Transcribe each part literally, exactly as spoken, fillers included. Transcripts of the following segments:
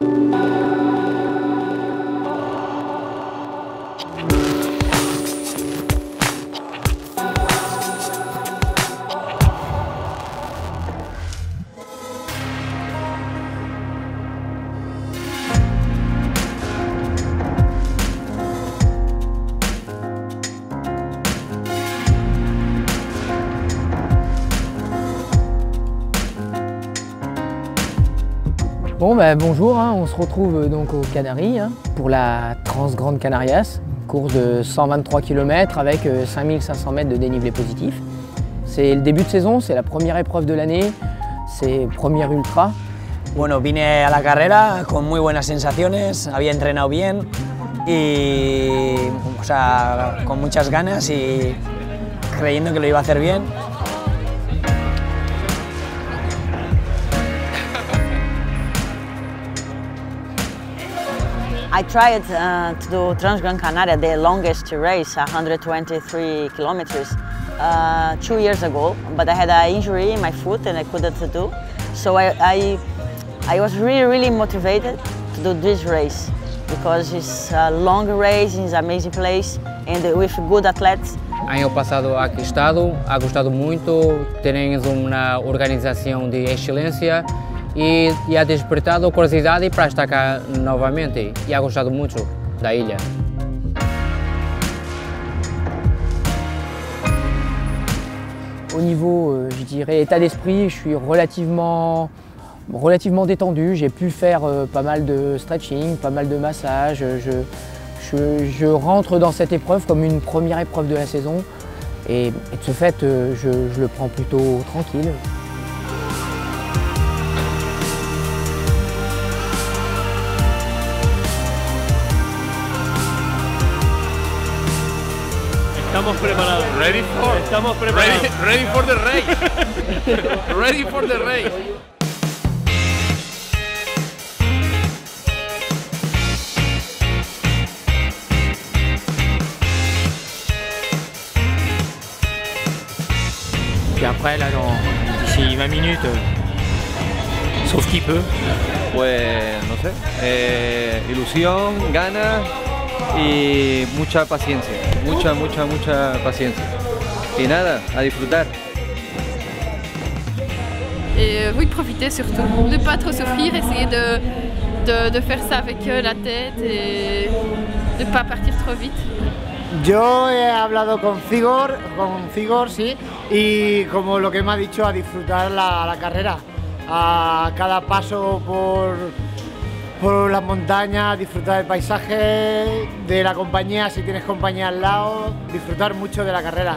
Bon ben bonjour, hein, on se retrouve donc aux Canaries hein, pour la Transgrande Canarias, course de cent vingt-trois kilomètres avec cinq mille cinq cents mètres de dénivelé positif. C'est le début de saison, c'est la première épreuve de l'année, c'est première ultra. Bueno, vine a la carrera con muy buenas sensaciones, había entrenado bien y o sea, con muchas ganas y creyendo que lo iba a hacer bien. I tried uh, to do Transgran Canaria, the longest race, one hundred twenty-three kilometers, uh, two years ago, but I had an injury in my foot and I couldn't do. So I, I, I was really, really motivated to do this race because it's a long race, it's an amazing place and with good athletes. Año pasado aquí he estado, ha gustado muito, tenéis uma organização de excelência e, e ha despertado curiosidade para estar cá novamente e ha gostado muito da ilha. Au niveau, euh, je dirais, état d'esprit, je suis relativement, relativement détendu. J'ai pu faire euh, pas mal de stretching, pas mal de massage. Je, je, je rentre dans cette épreuve comme une première épreuve de la saison et, et de ce fait, euh, je, je le prends plutôt tranquille. Estamos preparados. Ready for, Estamos preparados. Ready, ready for the race. Ready for the race. Puis après, là, dans d'ici vingt minutes, euh, sauf qui peut. Pues no sé, eh, ilusión, ganas y mucha paciencia, mucha, mucha, mucha paciencia. Y nada, a disfrutar. Et oui, profiter surtout, ne pas trop souffrir, essayer de, de, de faire ça avec la tête et de ne pas partir trop vite. Yo he hablado con Figor, con Figor, sí, y como lo que me ha dicho, a disfrutar la, la carrera, a cada paso por, por las montañas, disfrutar del paisaje, de la compañía, si tienes compañía al lado, disfrutar mucho de la carrera.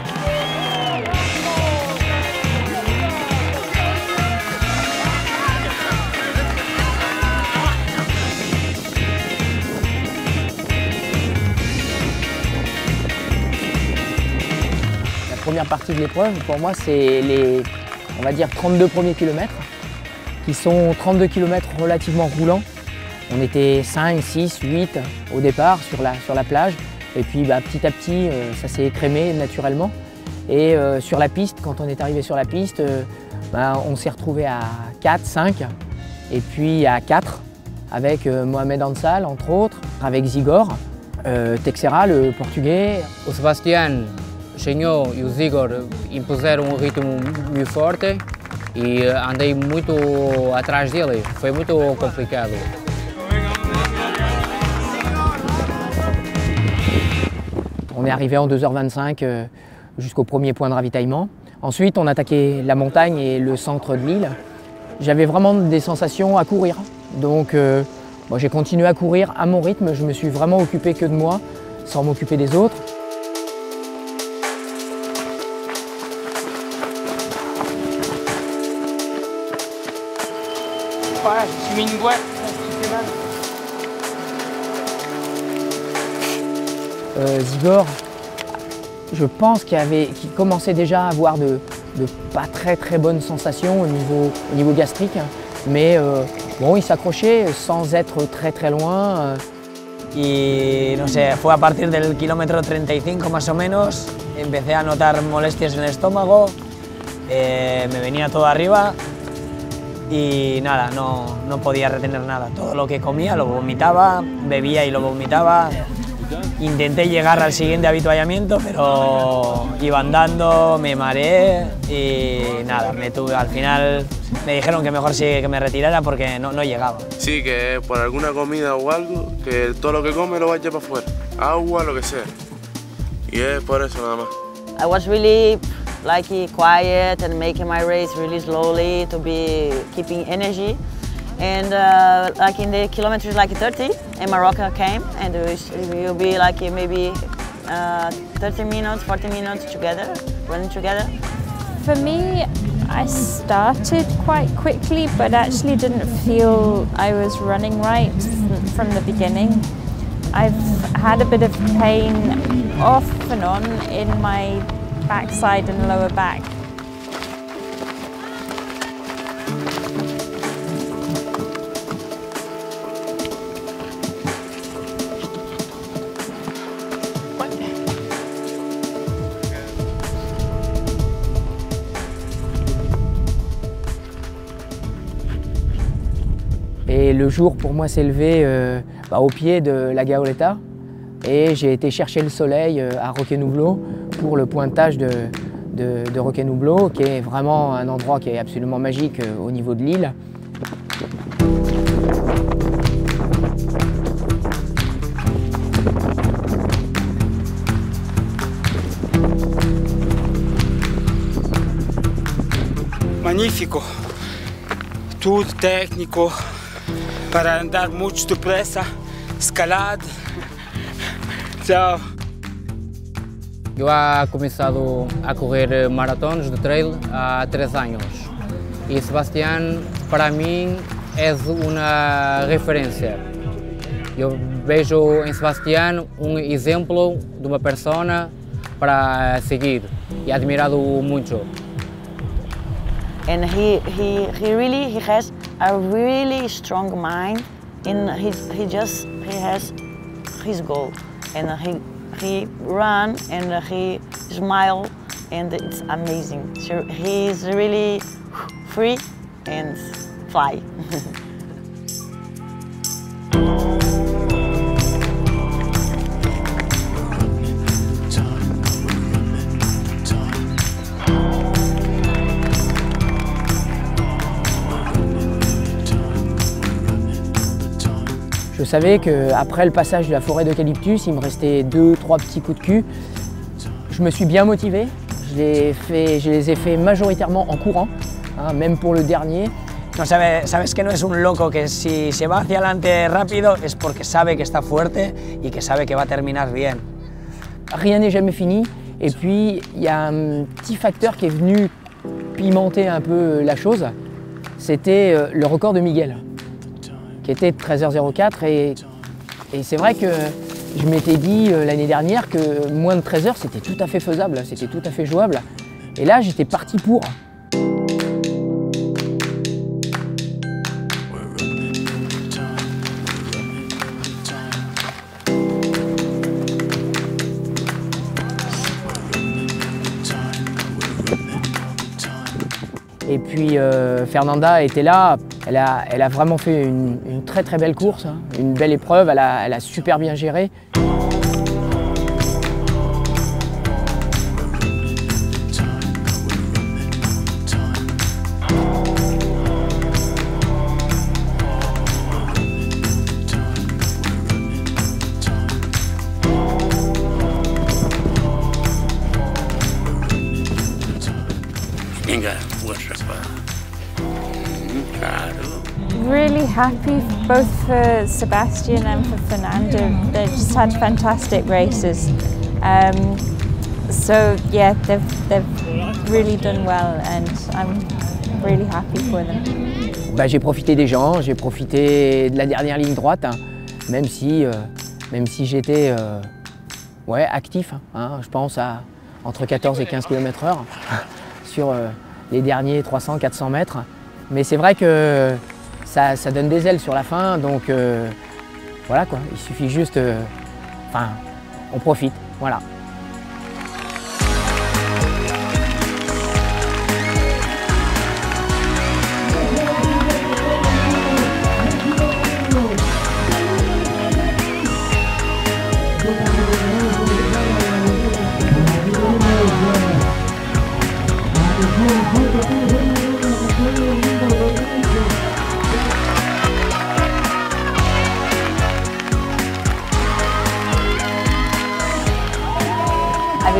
La première partie de l'épreuve, pour moi, c'est les, on va dire, trente-deux premiers kilomètres, qui sont trente-deux kilomètres relativement roulants. On était cinq, six, huit au départ sur la, sur la plage, et puis bah, petit à petit, euh, ça s'est écrémé naturellement. Et euh, sur la piste, quand on est arrivé sur la piste, euh, bah, on s'est retrouvé à quatre, cinq, et puis à quatre, avec euh, Mohamed Ansal, entre autres, avec Zigor, euh, Texera, le portugais. O Sebastián, o Senhor e o Zigor impuseram um ritmo muito forte e andei muito atrás dele, foi muito complicado. On est arrivé en deux heures vingt-cinq euh, jusqu'au premier point de ravitaillement. Ensuite, on a attaqué la montagne et le centre de l'île. J'avais vraiment des sensations à courir. Donc euh, bon, j'ai continué à courir à mon rythme, je me suis vraiment occupé que de moi, sans m'occuper des autres. Ouais, je suis mis une boîte, ça fait mal. Euh, Zigor, je pense qu'il avait, qu'il commençait déjà à avoir de, de pas très très bonnes sensations au niveau, au niveau gastrique, mais euh, bon, il s'accrochait sans être très très loin. Euh. Y no sé, fue a partir del kilómetro treinta y cinco más o menos, empecé a notar molestias en el estómago, eh, me venía todo arriba y nada, no, no podía retener nada. Todo lo que comía lo vomitaba, bebía y lo vomitaba. Intenté llegar al siguiente avituallamiento, pero iba andando, me mareé y nada, me tuve, al final me dijeron que mejor sí que me retirara porque no, no llegaba. Sí, que por alguna comida o algo, que todo lo que come lo vaya para afuera, agua, lo que sea. Y es por eso nada más. I was really like quiet and making my race really slowly to be keeping energy. And uh, like in the kilometers like thirty, and Morocco came, and we'll be like maybe uh, thirty minutes, forty minutes together, running together. For me, I started quite quickly, but actually didn't feel I was running right from the beginning. I've had a bit of pain off and on in my backside and lower back. Et le jour pour moi s'est levé euh, bah, au pied de la Gaoleta et j'ai été chercher le soleil euh, à Roquenoublo pour le pointage de, de, de Roquenoublo, qui est vraiment un endroit qui est absolument magique euh, au niveau de l'île. Magnifico, tudo técnico, para andar muito depressa, escalada. Tchau. Eu he começado a correr maratones de trail há três anos e Sebastián para mim é uma referência. Eu vejo em Sebastián um exemplo de uma persona para seguir e admirado muito. And he, he, he really he has a really strong mind. In his, he just he has his goal, and he he run and he smile, and it's amazing. So he is really free and fly. Je savais qu'après le passage de la forêt d'eucalyptus, il me restait deux, trois petits coups de cul. Je me suis bien motivé, je les, fait, je les ai fait majoritairement en courant, hein, même pour le dernier. No sabe, sabes que no es un loco que si se va hacia adelante rápido es porque sabe que está fuerte y que sabe que va a terminar bien. Rien n'est jamais fini, et puis il y a un petit facteur qui est venu pimenter un peu la chose, c'était le record de Miguel, qui était de treize heures zéro quatre, et, et c'est vrai que je m'étais dit euh, l'année dernière que moins de treize heures c'était tout à fait faisable, c'était tout à fait jouable, et là j'étais parti pour. Et puis euh, Fernanda était là, elle a, elle a vraiment fait une, une très très belle course, hein, une belle épreuve, elle a, elle a super bien géré. Really happy both for Sebastián and for Fernando. They just had fantastic races. Um, so yeah, they've, they've really done well and I'm really happy for them. Bah, j'ai profité des gens, j'ai profité de la dernière ligne droite, hein, même si, euh, même si j'étais euh, ouais, actif, hein, je pense à entre quatorze et quinze kilomètres heure sur euh, les derniers trois cents à quatre cents mètres. Mais c'est vrai que ça, ça donne des ailes sur la fin, donc euh, voilà quoi, il suffit juste, euh, enfin, on profite, voilà.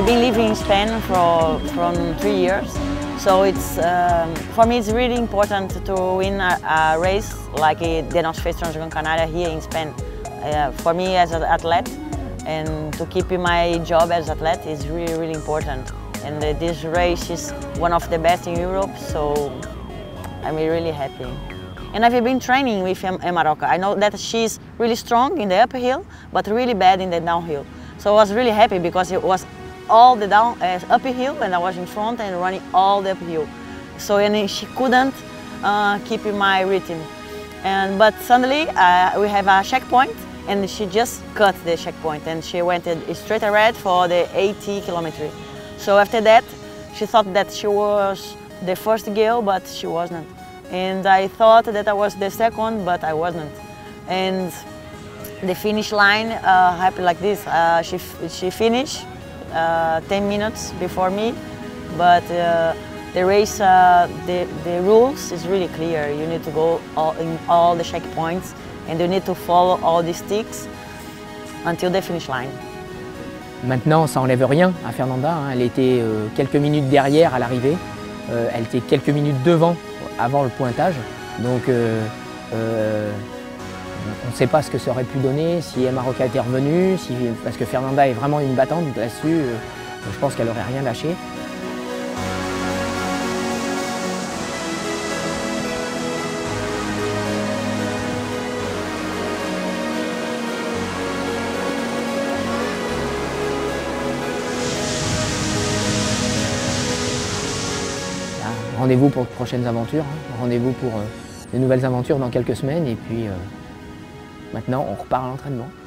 I've been living in Spain for from three years, so it's um, for me it's really important to win a, a race like the North Face Transgran Canaria here in Spain. Uh, for me as an athlete, and to keep my job as an athlete is really really important. And uh, this race is one of the best in Europe, so I'm really happy. And I've been training with Emma Roca. I know that she's really strong in the uphill, but really bad in the downhill. So I was really happy because it was all the down uh, uphill, and I was in front and running all the uphill. So and she couldn't uh, keep my rhythm. And but suddenly uh, we have a checkpoint, and she just cut the checkpoint, and she went straight ahead for the eighty kilometers. So after that, she thought that she was the first girl, but she wasn't. And I thought that I was the second, but I wasn't. And the finish line uh, happened like this. Uh, she, she finished uh, ten minutes before me, but uh, the race, uh, the, the rules is really clear. You need to go all, in all the checkpoints, and you need to follow all the sticks until the finish line. Maintenant, ça n'enlève rien à Fernanda, hein. Elle était euh, quelques minutes derrière à l'arrivée, euh, elle était quelques minutes devant avant le pointage, donc euh, euh, on ne sait pas ce que ça aurait pu donner si Emma Roca était revenue, si, parce que Fernanda est vraiment une battante là-dessus, euh, je pense qu'elle n'aurait rien lâché. Rendez-vous pour de prochaines aventures, hein. Rendez-vous pour euh, de nouvelles aventures dans quelques semaines, et puis euh, maintenant on repart à l'entraînement.